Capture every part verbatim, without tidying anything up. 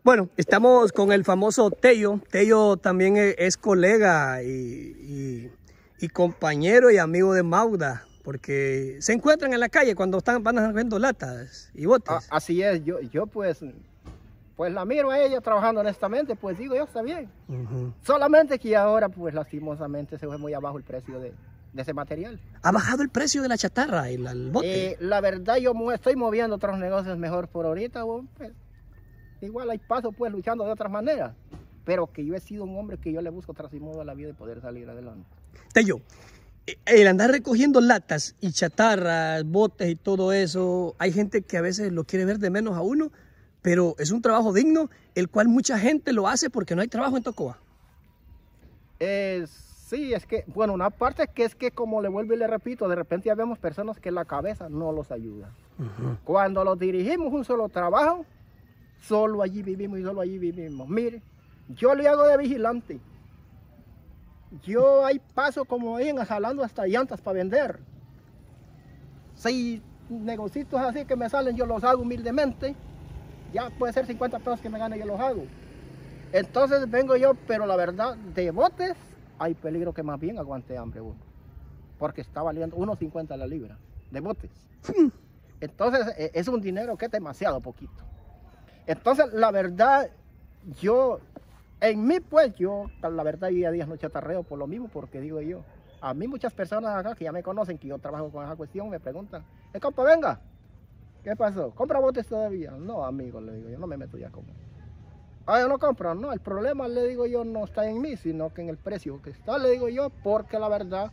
Bueno, estamos con el famoso Tello. Tello también es colega y, y, y compañero y amigo de Magda, porque se encuentran en la calle cuando están, van recogiendo latas y botes. Ah, así es, yo, yo pues, pues la miro a ella trabajando honestamente, pues digo yo, está bien. Uh-huh. Solamente que ahora, pues lastimosamente, se fue muy abajo el precio de, de ese material. ¿Ha bajado el precio de la chatarra y la, el bote? Eh, la verdad, yo estoy moviendo otros negocios mejor por ahorita, pues, igual hay paso pues luchando de otras maneras, pero que yo he sido un hombre que yo le busco tras y modo a la vida de poder salir adelante. Tello, el andar recogiendo latas y chatarras, botes y todo eso, hay gente que a veces lo quiere ver de menos a uno, pero es un trabajo digno, el cual mucha gente lo hace porque no hay trabajo en Tocoa. Eh, sí, es que, bueno, una parte que es que, como le vuelvo y le repito, de repente ya vemos personas que la cabeza no los ayuda. Uh-huh. Cuando los dirigimos un solo trabajo, solo allí vivimos y solo allí vivimos. Mire, yo le hago de vigilante. Yo hay paso como ahí jalando hasta llantas para vender. Seis negocios así que me salen, yo los hago humildemente. Ya puede ser cincuenta pesos que me gane, yo los hago. Entonces vengo yo, pero la verdad, de botes, hay peligro que más bien aguante hambre uno. Porque está valiendo uno cincuenta la libra de botes. Entonces es un dinero que es demasiado poquito. Entonces, la verdad, yo, en mí, pues, yo, la verdad, día a día no chatarreo por lo mismo, porque digo yo, a mí muchas personas acá que ya me conocen, que yo trabajo con esa cuestión, me preguntan, eh, compa, venga, ¿qué pasó? ¿Compra botes todavía? No, amigo, le digo, yo no me meto ya como. Ah, yo no compro, no, el problema, le digo yo, no está en mí, sino que en el precio que está, le digo yo, porque la verdad,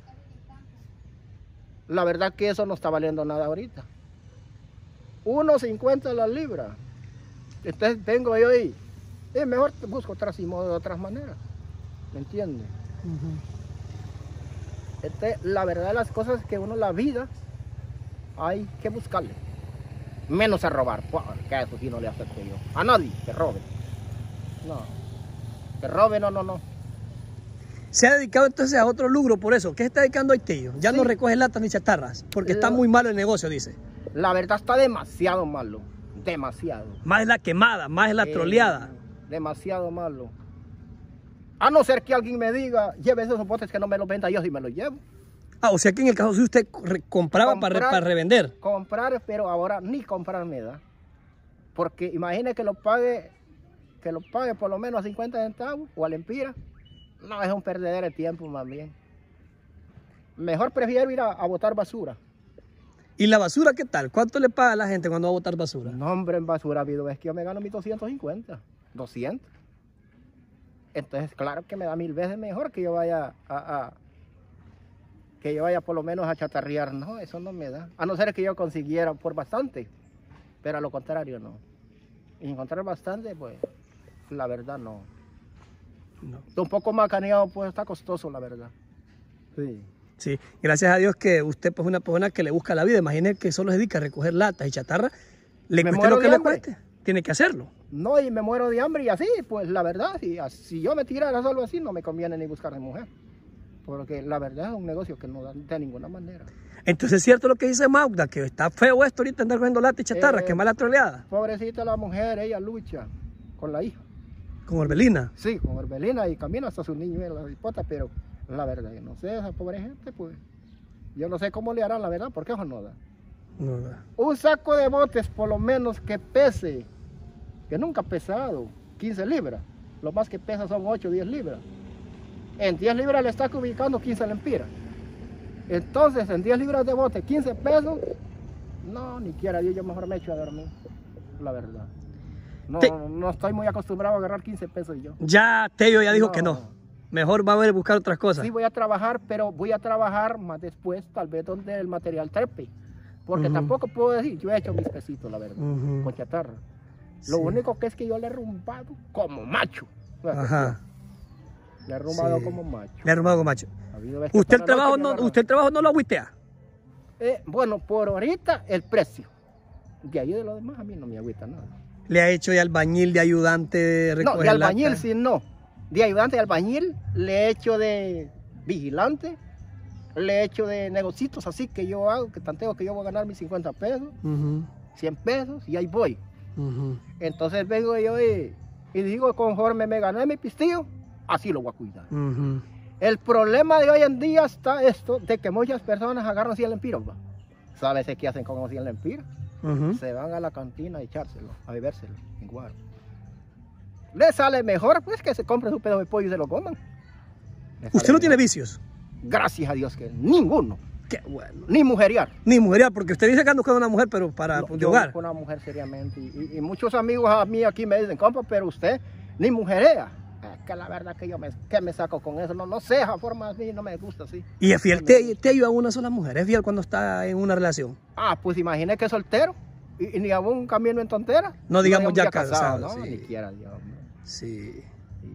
la verdad que eso no está valiendo nada ahorita. uno cincuenta la libra. Entonces vengo yo y es mejor busco otras y modo de otras maneras, ¿me entiendes? Uh-huh. Este, la verdad de las cosas es que uno la vida hay que buscarle, menos a robar, que a eso sí no le acepto yo, a nadie que robe, no, que robe, no, no, no. Se ha dedicado entonces a otro logro por eso. ¿Qué se está dedicando a Tello? Ya sí. No recoge latas ni chatarras, porque la, está muy malo el negocio, dice. La verdad está demasiado malo. Demasiado. Más es la quemada, más es la eh, troleada. Demasiado malo. A no ser que alguien me diga, lleve esos botes que no me los venda, yo sí me los llevo. Ah, o sea que en el caso si usted compraba comprar, para, para revender. Comprar, pero ahora ni comprar me da. Porque imagine que lo pague, que lo pague por lo menos a cincuenta centavos o al empira. No, es un perdedero de tiempo más bien. Mejor prefiero ir a, a botar basura. ¿Y la basura qué tal? ¿Cuánto le paga a la gente cuando va a botar basura? No, hombre, en basura ha habido, es que yo me gano mis doscientos cincuenta, doscientos. Entonces, claro que me da mil veces mejor que yo vaya a, a que yo vaya por lo menos a chatarrear. No, eso no me da. A no ser que yo consiguiera por bastante, pero a lo contrario no. Y encontrar bastante, pues, la verdad no. no. Un poco macaneado, pues está costoso, la verdad. Sí. Sí, gracias a Dios que usted pues, es una persona que le busca la vida. Imagine que solo se dedica a recoger latas y chatarra. Le cueste lo que le cueste, tiene que hacerlo. No, y me muero de hambre y así, pues la verdad, si, si yo me tirara solo así, no me conviene ni buscar a mi mujer. Porque la verdad es un negocio que no da de ninguna manera. Entonces es cierto lo que dice Magda, que está feo esto ahorita andar cogiendo latas y chatarra, eh, que mala troleada. Pobrecita la mujer, ella lucha con la hija. ¿Con Orbelina? Sí, con Orbelina y camina hasta su niño en la hipota, pero la verdad, yo no sé, esa pobre gente, pues, yo no sé cómo le harán, la verdad, porque eso no da. No da. Un saco de botes, por lo menos que pese, que nunca ha pesado, quince libras. Lo más que pesa son ocho o diez libras. En diez libras le está ubicando quince lempiras. Entonces, en diez libras de bote, quince pesos, no, ni quiera yo, yo mejor me echo a dormir, la verdad. No, Te... no estoy muy acostumbrado a agarrar quince pesos yo. Ya, Tello ya dijo no. que no. Mejor va a ver buscar otras cosas. Sí, voy a trabajar, pero voy a trabajar más después, tal vez donde el material trepe. Porque uh-huh. tampoco puedo decir, yo he hecho mis pesitos, la verdad, uh-huh. con chatarra. Lo sí. único que es que yo le he rumbado como macho. Ajá. Le he rumbado sí. como macho. Le he rumbado como macho. ¿Usted el, trabajo no, ¿Usted el trabajo no lo agüitea? Eh, bueno, por ahorita el precio. De ahí de lo demás a mí no me agüita nada. ¿Le ha hecho de albañil, de ayudante? De no, de albañil lata? Sí, no. De ayudante de albañil, le he hecho de vigilante, le he hecho de negocios así que yo hago, que tanteo que yo voy a ganar mis cincuenta pesos, uh-huh. cien pesos y ahí voy. Uh-huh. Entonces vengo yo y Y digo, conforme me gané mi pistillo, así lo voy a cuidar. Uh-huh. El problema de hoy en día está esto, de que muchas personas agarran cien lempiras, ¿va? ¿Sabes qué hacen con los cien lempiras? Uh-huh. Se van a la cantina a echárselo, a bebérselo, igual. Le sale mejor, pues, que se compre su pedazo de pollo y se lo coman. ¿Usted no tiene vicios? Gracias a Dios que ninguno. Qué bueno. Ni mujeriar. Ni mujeriar, porque usted dice que anda buscando una mujer, pero para no, de yo hogar. busco una mujer seriamente. Y, y, y muchos amigos a mí aquí me dicen, compa, pero usted ni mujerea. Es que la verdad que yo me, que me saco con eso. No, no sé, esa forma así no me gusta así. ¿Y es fiel? ¿Te, te ayuda a una sola mujer? ¿Es fiel cuando está en una relación? Ah, pues imagine que es soltero. Y, y ni aún camino en tontera. No digamos no ya casado, casado. ¿no? Sí. Ni quiera Dios. Sí.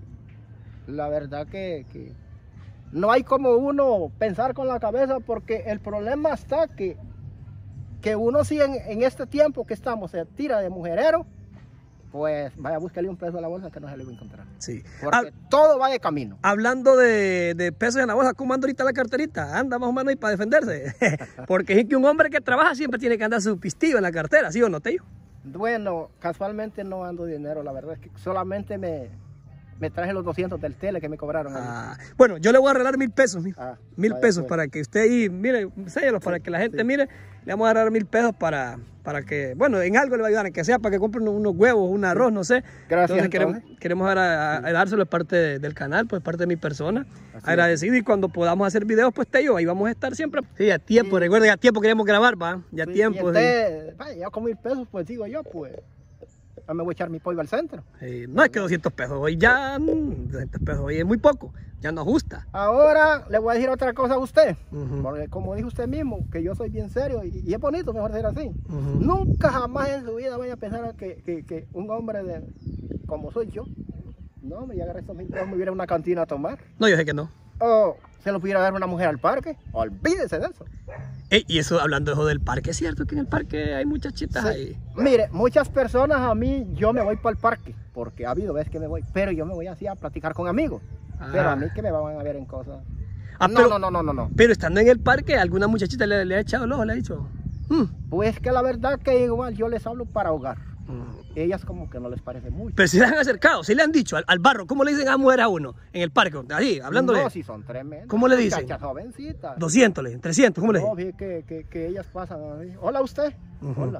sí. La verdad que... que no hay como uno pensar con la cabeza, porque el problema está que, que uno si en, en este tiempo que estamos se tira de mujerero, pues vaya a buscarle un peso a la bolsa que no se le va a encontrar. Sí. Porque Hab todo va de camino. Hablando de, de pesos en la bolsa, ¿cómo anda ahorita la carterita? Anda más o menos ahí para defenderse. Porque es que un hombre que trabaja siempre tiene que andar su pistillo en la cartera, ¿sí o no, Tello? Bueno, casualmente no ando dinero, la verdad es que solamente me... Me traje los doscientos del tele que me cobraron. Ah, bueno, yo le voy a regalar mil pesos, ah, mil pesos pues. para que usted ahí, mire, séllelos, sí, para que la gente sí. mire. Le vamos a regalar mil pesos para, para que, bueno, en algo le va a ayudar, que sea para que compren unos huevos, un arroz, no sé. Gracias. Entonces queremos, queremos a, a, a dárselo, es parte de, del canal, pues parte de mi persona. Así agradecido es. Y cuando podamos hacer videos, pues Tello, ahí vamos a estar siempre. Sí, a tiempo, sí. Recuerden, a tiempo queremos grabar, va, ya sí, tiempo. Usted, sí. Ya con mil pesos, pues digo yo, pues. Ya me voy a echar mi pollo al centro. Eh, no es que doscientos pesos, hoy ya doscientos pesos, hoy es muy poco, ya no ajusta. Ahora le voy a decir otra cosa a usted, uh-huh. Porque como dijo usted mismo, que yo soy bien serio y, y es bonito mejor ser así. Uh-huh. Nunca jamás en su vida vaya a pensar que, que, que un hombre de, como soy yo, no, me agarré estos mil pesos, me hubiera a una cantina a tomar. No, yo sé que no. O se lo pudiera dar una mujer al parque, olvídese de eso. Ey, y eso, hablando de eso del parque, ¿es cierto que en el parque hay muchas chitas sí. ahí? Mire, muchas personas a mí, yo me voy para el parque, porque ha habido veces que me voy, pero yo me voy así a platicar con amigos. Ah. Pero a mí que me van a ver en cosas. Ah, no, pero, no, no, no, no, no. Pero estando en el parque, ¿alguna muchachita le, le ha echado el ojo, le ha dicho? Hmm. Pues que la verdad que igual yo les hablo para ahogar. Hmm. Ellas como que no les parece mucho. Pero si le han acercado, si le han dicho al, al barro, ¿cómo le dicen a mujer a uno en el parque? Así, hablándole. No, si son tremendas. ¿Cómo le dicen? Jovencitas. doscientos, trescientos, ¿cómo le dicen? No, vi que, que, que ellas pasan así. Hola usted. Uh-huh. Hola.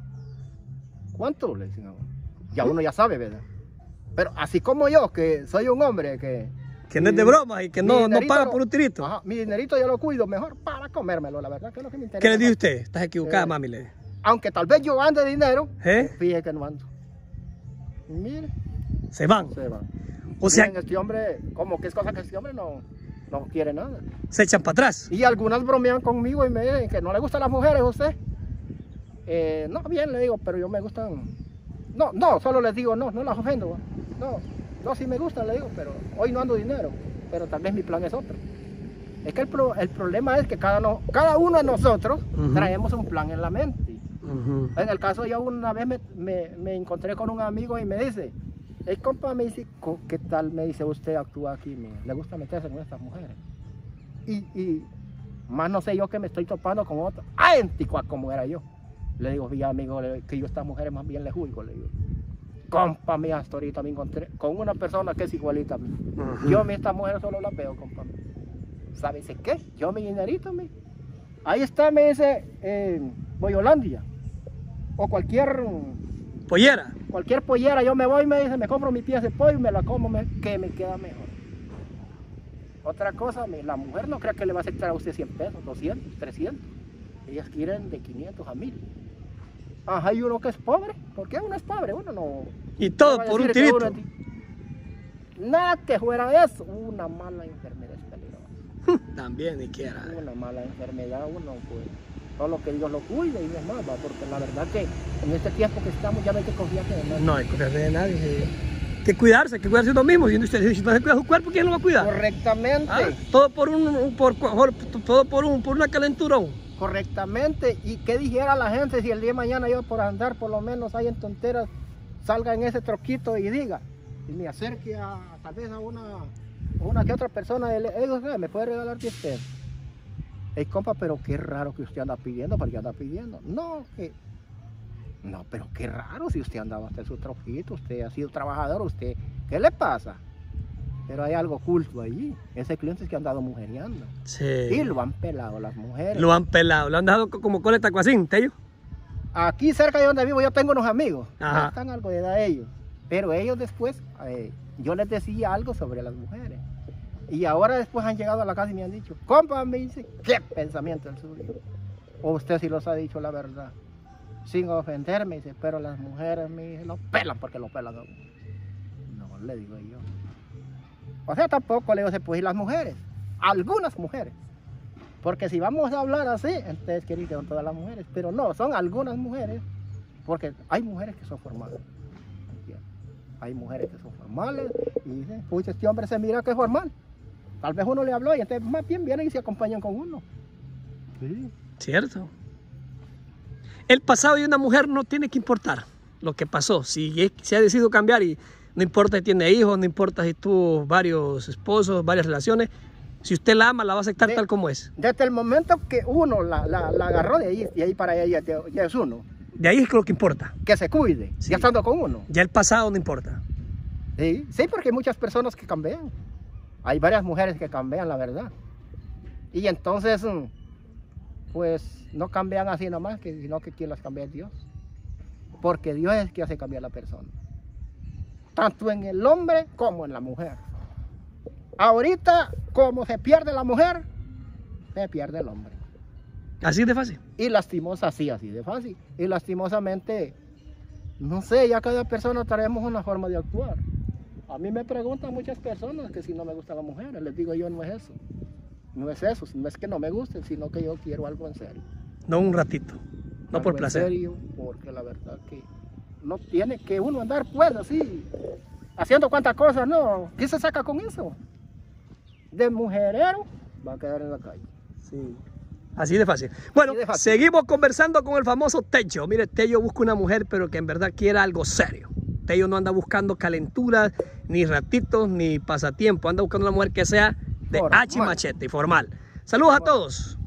¿Cuánto le dicen a uno? Ya uno ya sabe, ¿verdad? Pero así como yo, que soy un hombre que... Que no es de broma y que no, no paga por un tirito. Ajá, mi dinerito yo lo cuido mejor para comérmelo, la verdad que es lo que me interesa. ¿Qué le dice usted? Estás equivocada, eh, mami. Le... Aunque tal vez yo ande dinero, ¿Eh? fíjese que no ando. Mire. Se van. Se van. O sea, miren, este hombre, como que es cosa que este hombre no, no quiere nada. Se echan para atrás. Y algunas bromean conmigo y me dicen que no le gustan las mujeres a usted. Eh, no, bien le digo, pero yo me gustan. No, no, solo les digo, no, no las ofendo. No, no, sí me gustan, le digo, pero hoy no ando dinero. Pero tal vez mi plan es otro. Es que el, pro, el problema es que cada, no, cada uno de nosotros uh-huh. traemos un plan en la mente. Uh-huh. En el caso, yo una vez me, me, me encontré con un amigo y me dice, el compa me dice, ¿qué tal me dice usted actúa aquí? Me, le gusta meterse con estas mujeres. Y, y más no sé yo que me estoy topando con otra, idéntico como era yo. Le digo, vi amigo, le, que yo a estas mujeres más bien les juzgo, le digo. Compa mía, hasta ahorita me encontré con una persona que es igualita a mí. Uh-huh. Yo a esta mujer solo la veo, compa. ¿Sabes qué? Yo mi dinerito, me. Ahí está, me dice, eh, Boyolandia. O cualquier... Pollera. Cualquier pollera, yo me voy, me dice, me compro mi pieza de pollo y me la como, me, que me queda mejor. Otra cosa, me, la mujer no cree que le va a aceptar a usted cien pesos, doscientos, trescientos. Ellas quieren de quinientos a mil. Ajá, hay uno que es pobre, porque uno es pobre, uno no... Y todo por un tirito. Uno, nada que fuera eso, una mala enfermedad es peligrosa. También, ni quiera. Una mala enfermedad, uno pues... Todo lo que Dios lo cuide y demás, ¿va? Porque la verdad que en este tiempo que estamos ya no hay que confiarse de nadie. No hay que confiarse de nadie. Hay que cuidarse, hay que cuidarse uno mismo. Si usted si no se cuida su cuerpo, ¿quién lo va a cuidar? Correctamente. ¿Ah? Todo por un, por, por, todo por un, por una calentura. Correctamente. ¿Y qué dijera la gente si el día de mañana yo por andar por lo menos ahí en tonteras salga en ese troquito y diga y me acerque a tal vez a una, a una que otra persona y le diga, me puede regalar diez pesos? Ey, compa, pero qué raro que usted anda pidiendo, porque anda pidiendo. No, que No, pero qué raro si usted andaba hasta su trojito, usted ha sido trabajador, usted, ¿qué le pasa? Pero hay algo oculto allí. Ese cliente es que han dado mujeriando. Sí. Y lo han pelado las mujeres. Lo han pelado, lo han dado como cola de tacuacín, Tello. Aquí cerca de donde vivo yo tengo unos amigos. Ajá. Ya están algo de edad ellos. Pero ellos después, eh, yo les decía algo sobre las mujeres. Y ahora después han llegado a la casa y me han dicho, compa, me dice, ¿qué pensamiento el suyo? O usted sí los ha dicho la verdad. Sin ofenderme, dice, pero las mujeres me lo pelan porque lo pelan. No, le digo yo. O sea, tampoco le digo, se puede ir las mujeres. Algunas mujeres. Porque si vamos a hablar así, entonces quiere decir que son todas las mujeres. Pero no, son algunas mujeres. Porque hay mujeres que son formales. Hay mujeres que son formales. Y dicen, pucha, este hombre se mira que es formal. Tal vez uno le habló y entonces más bien vienen y se acompañan con uno. Sí. Cierto. El pasado de una mujer no tiene que importar lo que pasó. Si se ha decidido cambiar y no importa si tiene hijos, no importa si tuvo varios esposos, varias relaciones, si usted la ama, la va a aceptar de, tal como es. Desde el momento que uno la, la, la agarró de ahí, de ahí para allá ya, ya es uno. De ahí es lo que importa. Que se cuide, sí. Ya estando con uno. Ya el pasado no importa. Sí, sí, porque hay muchas personas que cambian. Hay varias mujeres que cambian, la verdad. Y entonces, pues, no cambian así nomás, que, sino que quien las cambia es Dios. Porque Dios es el que hace cambiar a la persona. Tanto en el hombre como en la mujer. Ahorita, como se pierde la mujer, se pierde el hombre. Así de fácil. Y lastimosa, sí, así de fácil. Y lastimosamente, no sé, ya cada persona traemos una forma de actuar. A mí me preguntan muchas personas que si no me gustan las mujeres, les digo yo, no es eso. No es eso, no es que no me gusten, sino que yo quiero algo en serio. No un ratito, no algo por placer. En serio, porque la verdad que no tiene que uno andar pues así, haciendo cuantas cosas, no. ¿Qué se saca con eso? De mujerero va a quedar en la calle. Sí. Así de fácil. Bueno, de fácil. Seguimos conversando con el famoso Tello. Mire, Tello busca una mujer, pero que en verdad quiera algo serio. Tello no anda buscando calenturas, ni ratitos, ni pasatiempo. Anda buscando una mujer que sea de hacha y machete y formal. Saludos a todos.